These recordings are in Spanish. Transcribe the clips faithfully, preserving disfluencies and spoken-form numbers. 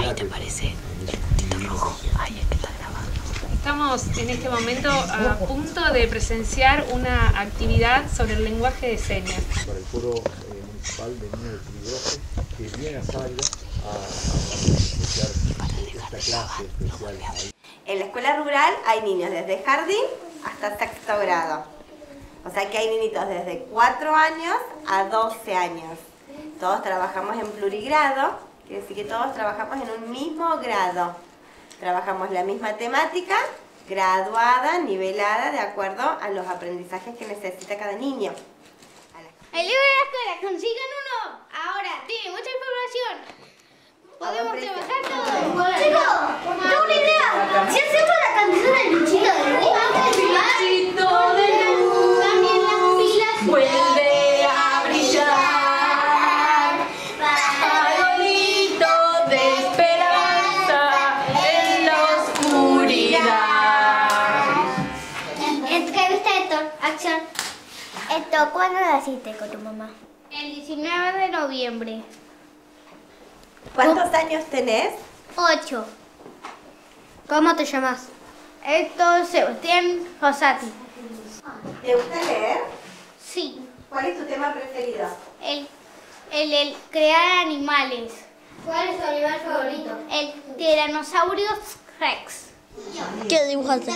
¿Qué te parece? Tito rojo. Ay, es que está grabando. Estamos en este momento a punto de presenciar una actividad sobre el lenguaje de señas. Para el coro eh, municipal de niños de Chiligote, que viene a Salga a, a iniciar esta clase especial. En la escuela rural hay niños desde jardín hasta sexto grado. O sea que hay niñitos desde cuatro años a doce años. Todos trabajamos en plurigrado, quiere decir que todos trabajamos en un mismo grado. Trabajamos la misma temática, graduada, nivelada, de acuerdo a los aprendizajes que necesita cada niño. El libro de la escuela, consigan uno. Ahora, tiene mucha información. Podemos trabajar todos. Chicos, tengo una idea. Si hacemos la canción del bichito de luz, bichito de luz, también las pilas vuelve a brillar. Farolito de esperanza en la oscuridad. ¿Entrevista esto? Acción. Esto, ¿cuándo naciste con tu mamá? El diecinueve de noviembre. ¿Cuántos años tenés? Ocho. ¿Cómo te llamas? Héctor Sebastián Rosati. ¿Te gusta leer? Sí. ¿Cuál es tu tema preferido? El, el, el crear animales. ¿Cuál es tu animal favorito? El Tyrannosaurus Rex. ¿Qué dibujaste?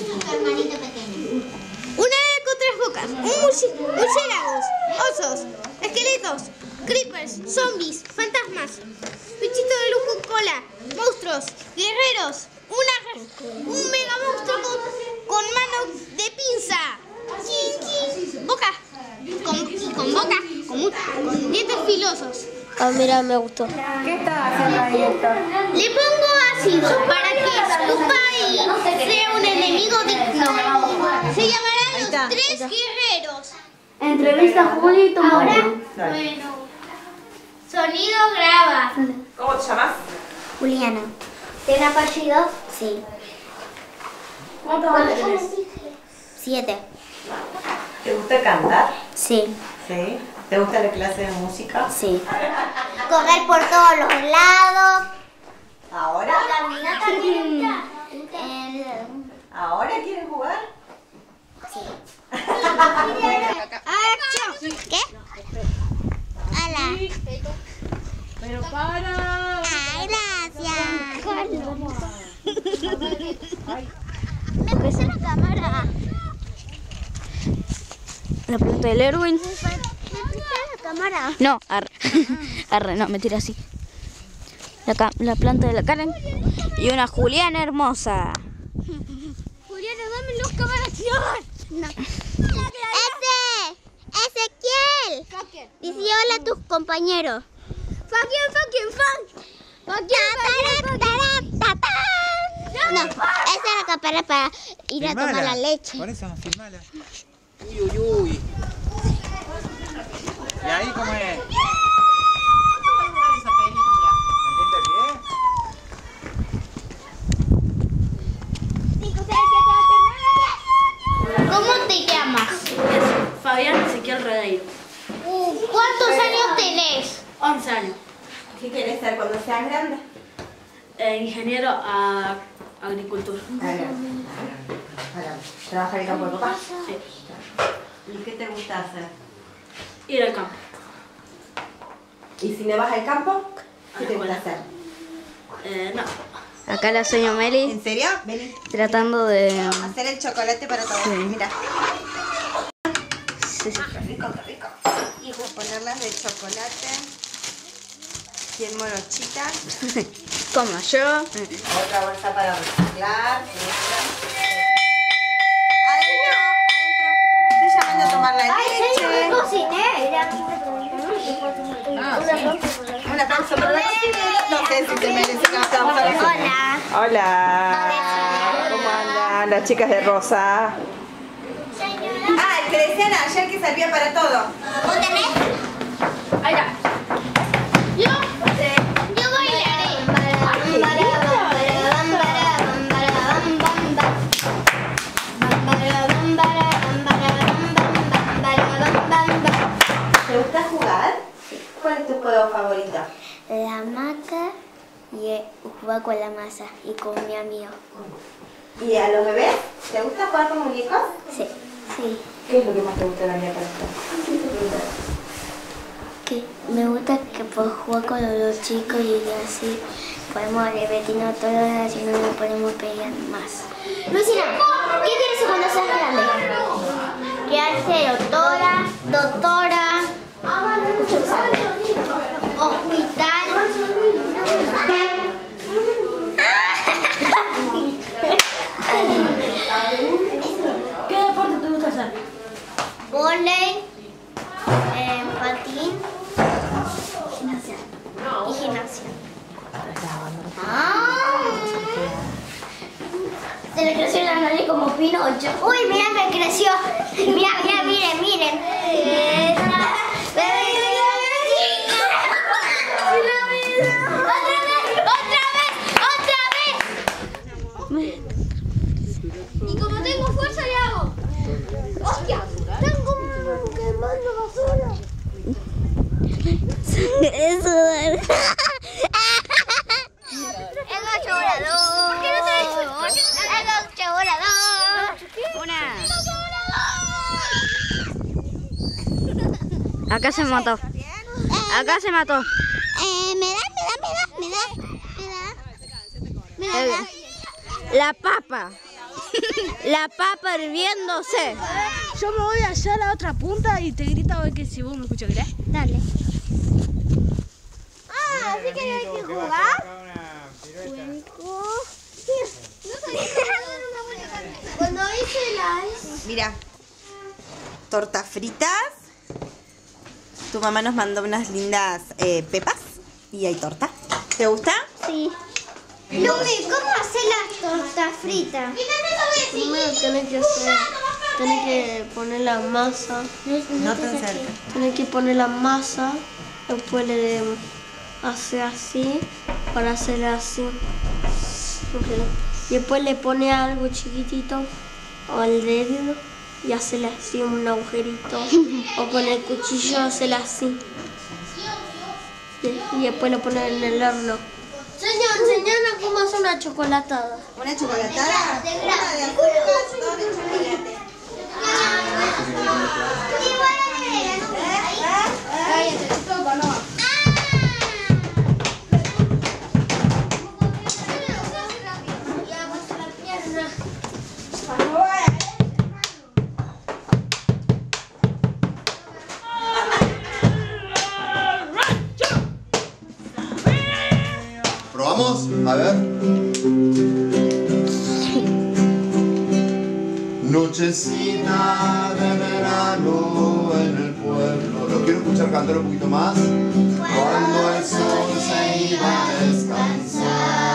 Una ave con tres bocas, un murciélagos, osos, esqueletos, creepers, zombies, fantasmas, bichito de luz con cola, monstruos, guerreros, una, un mega monstruo con, con manos de pinza, chin, chin, boca, con, y con boca, con, un- con dientes filosos. Ah, mira, me gustó. ¿Qué estás haciendo ahí, Héctor? Le pongo ácido para que escupa y sea un enemigo digno. Se llamarán los tres guerreros. Entrevista a Juli y tu Ahora, mamá. bueno. Sonido graba. ¿Cómo te llamas? Juliana. ¿Tiene apellido? Sí. ¿Cuántos años tenés? Siete. ¿Te gusta cantar? Sí. Sí. ¿Te gusta la clase de música? Sí. Correr por todos los lados. ¿Ahora? Caminar también. ¿Ahora quieres jugar? ¡Acción! ¿Qué? Hola. Pero para. ¡Ay, gracias! Me puse la cámara. La planta del Erwin. Me puse la cámara. No, arre. Arre, no, me tira así. La, ca- la planta de la Karen. Y una Juliana hermosa. Juliana, dame los cámaras. No. ¡Ese! ¡Ezequiel! Dice hola a tus compañeros. ¡Fucking, fucking, fuck! No, esa es la cámara para ir a tomar la leche. Por eso, filmala. Uy, uy, uy. ¿Y ahí cómo es? ¿Cómo te llamas? Fabián Ezequiel Redeiro. ¿Cuántos años tenés? once años. ¿Qué quieres ser cuando seas grande? Eh, ingeniero a agricultura. Para trabajar el campo de papá. Sí. ¿Y qué te gusta hacer? Ir al campo. ¿Y si no vas al campo? ¿Qué te gusta hacer? Eh, no. Acá la señora Meli ¿En serio? Vení. tratando de... Hacer el chocolate para todos. Mira. Sí, sí. Qué rico, qué rico. Y voy a ponerlas de chocolate. Bien morochitas. Como yo. Otra bolsa para reciclar. Adentro, adentro. Estoy llamando a tomar la leche. Un aplauso para la cocina. No sé si se merece un aplauso para la cocina. Hola. Hola. ¿Cómo andan las chicas de rosa? Ah, el que decían ayer que servía para todo. ¿Vos tenés? Ahí está. Yo, yo bailaré. ¿Te gusta jugar? ¿Cuál es tu juego favorito? La hamaca, y eh, jugar con la masa y con mi amigo. ¿Y a los bebés? ¿Te gusta jugar con muñecos? Sí, sí. ¿Qué es lo que más te gusta de la muñeca? Que me gusta que puedo jugar con los chicos y así podemos repetirnos todo y no nos podemos pelear más. Lucina, ¿qué quieres ser cuando seas grande? Quiero ser doctora, doctora, hospital. ¿Qué deporte te gusta hacer? Vóley, eh, patín, gimnasia y gimnasia. Ah. Se le creció la nariz como Pinocho. Uy, mira, me creció. Mira, mira, miren, miren. Otra vez, otra vez, otra vez. Y como tengo fuerza, le hago. ¡Hostia! Tengo quemando basura. Sangre sudor. El ocho volador. ¿Por qué no traes su El ocho volador. Una. Acá se mató. Acá se mató. Eh, me da, me da, me da, me da. Me da. Me da. La papa. La papa hirviéndose. Yo me voy allá a la otra punta y te grito a ver que si vos me escuchas, ¿querés? Dale. Ah, así que hay que jugar. Cuando hice las... Mira, tortas fritas. Tu mamá nos mandó unas lindas eh, pepas y hay torta. ¿Te gusta? Sí. Lumi, ¿cómo hacer las tortas fritas? Primero tenés que hacer, tenés que poner la masa. No te acerques. Tenés que poner la masa, después le hace así, para hacer así. Okay. Y después le pone algo chiquitito al dedo y hacerle así un agujerito. O con el cuchillo hacerle así. Y después lo pone en el horno. Señor, enseñanos cómo hacer una chocolatada. ¿Una chocolatada? Una de azúcar, dos de chocolate. ¿Probamos? A ver. Nochecita de verano en el pueblo. Lo quiero escuchar cantar un poquito más. Cuando el sol se iba a descansar,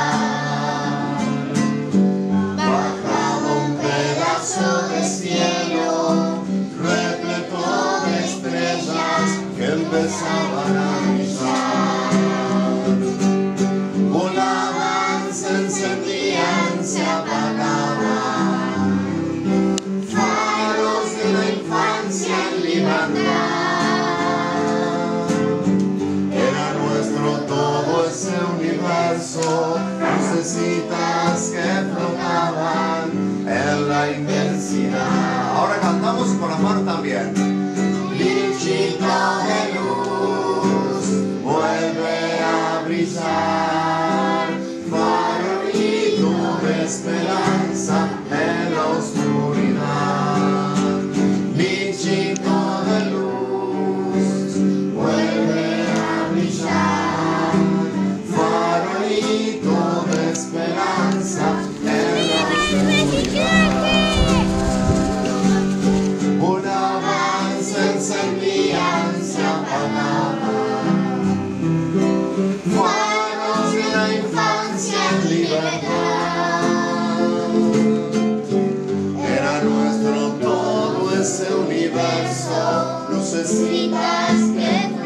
bajaba un pedazo de cielo repleto de estrellas que empezaban a brillar. Volaban, se encendían, se apagaban. Faros de la infancia en libertad. Era nuestro todo ese universo, lucecitas que flotaban en la inmensidad. Ahora cantamos con las manos también. Bichito de luz, vuelve a brillar, farolito de esperanza en la oscuridad. Bichito de luz, vuelve a brillar, farolito de esperanza en la oscuridad. Volaban, se encendían, se apagaban. Faros de la infancia en libertad. Era nuestro todo ese universo, lucecitas que